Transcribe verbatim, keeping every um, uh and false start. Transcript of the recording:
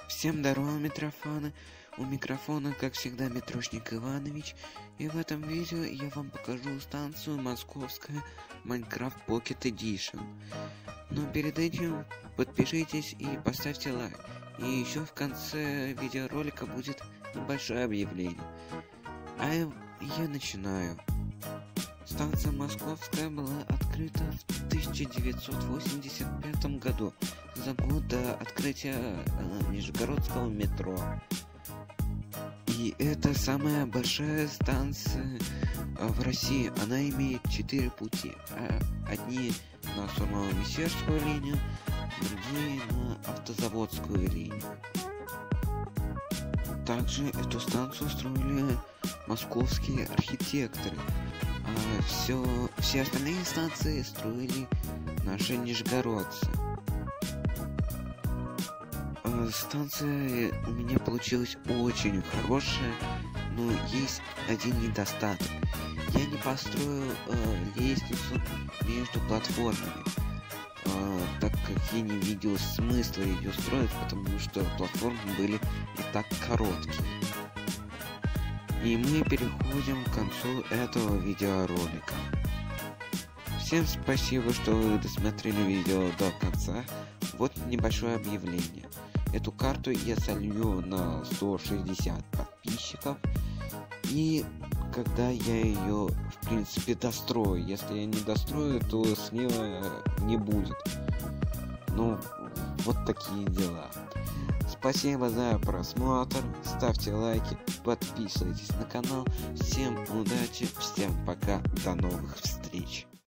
Всем здорово, митрофаны. У микрофона, как всегда, Митрошник Иванович. И в этом видео я вам покажу станцию Московская Minecraft Pocket Edition. Но перед этим подпишитесь и поставьте лайк. И еще в конце видеоролика будет небольшое объявление. А я начинаю. Станция Московская была открыта в тысяча девятьсот восемьдесят пятом году, за год до открытия э, Нижегородского метро. И это самая большая станция э, в России. Она имеет четыре пути. Э, одни на Сурмово-Мещерскую линию, другие на Автозаводскую линию. Также эту станцию строили московские архитекторы. А все, все остальные станции строили наши нижегородцы. А станция у меня получилась очень хорошая, но есть один недостаток. Я не построил э, лестницу между платформами, э, так как я не видел смысла ее строить, потому что платформы были и так короткие. И мы переходим к концу этого видеоролика. Всем спасибо, что вы досмотрели видео до конца. Вот небольшое объявление. Эту карту я солью на сто шестьдесят подписчиков. И когда я ее, в принципе, дострою. Если я не дострою, то слева не будет. Ну, вот такие дела. Спасибо за просмотр, ставьте лайки, подписывайтесь на канал. Всем удачи, всем пока, до новых встреч.